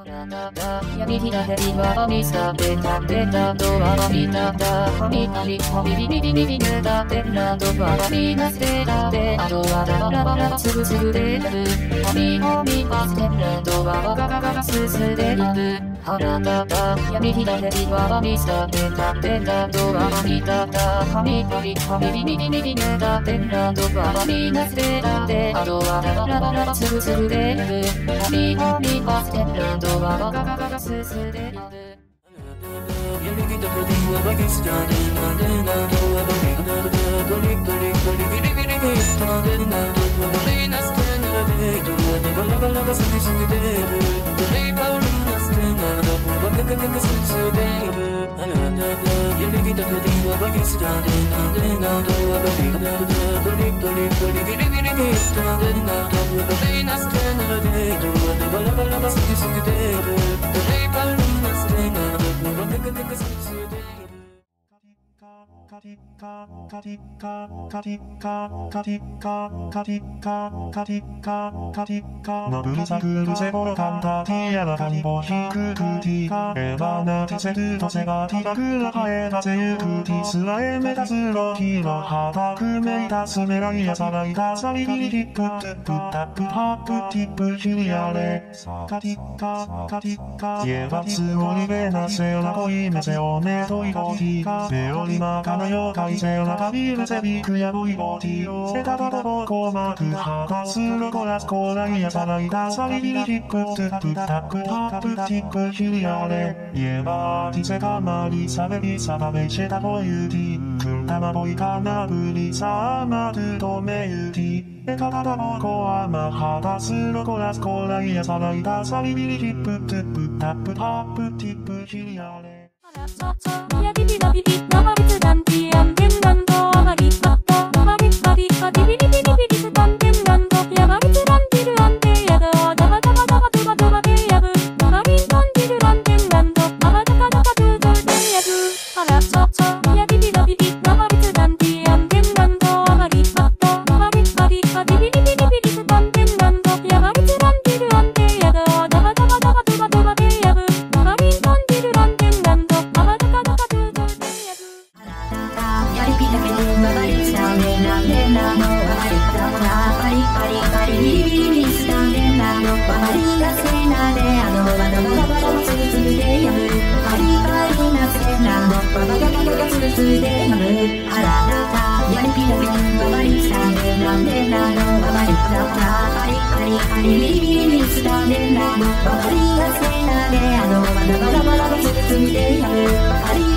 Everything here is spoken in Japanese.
闇ひらへりは見さべたペタドア見ただはみたりはみビビビビビネタペラドアみなせたであとはダバラバラつぶつぶでやるはみはみパステラドアガガガガススでやるはらたた闇ひらへりは見さべたペタドア見ただはみたりはみビビビビビネタペラドアみなせたであとはダバラバラつぶつぶでやるはみはみパステラドアガガガガススでやる Yang kita berdua bagi sejarah dan doa bagi golik golik golik giri giri kita dan doa bagi naskah dari doa bala bala kasih sini deh dari bala naskah doa bagi kakak kasih deh yang kita berdua bagi sejarah dan doa bagi golik golik golik giri giri kita dan doa bagi naskah dari doa bala bala kasih sini deh dari bala naskah ノブルサクルセゴロカンタティアナカニボヒククティエバナティセルトセガティガクラハエタセユクティスラエメタスロキラハタクメイタスメライアサライタサリリリリプトゥプタプハプティプヒリアレサカティカカティカイエバツオリベナセオナコイメセオネトイコティセオリマカナヨカイセオナカビレセビクヤボイボティオセタタタボコマクハタスロコラスコライアサライタサリリリリプトゥプタプハプティプヒリアレイエバティセカマリサベリサバベシェタボユティクンタマボイカナブリサーマトゥトメユティエカタタボコアマハタスロコラスコライアサライタサリリリリプトゥプタプハプティプヒリアレ Ya bibi da bibi nama bitsdan tiam dengan do mari mato mari mari mari bibi bibi bibi bitsdan dengan do ya mari bitsdan tiruan te ya do dama dama dama dama dama te ya bu mari bitsdan tiruan dengan do dama dama dama dama te ya bu ala so ya bibi da bibi nama bitsdan tiam dengan do mari mato mari mari mari bibi bibi bibi bitsdan dengan do ya mari bitsdan tiruan te ya do dama dama dama dama dama te ya bu mari bitsdan tiruan dengan do dama dama dama Hari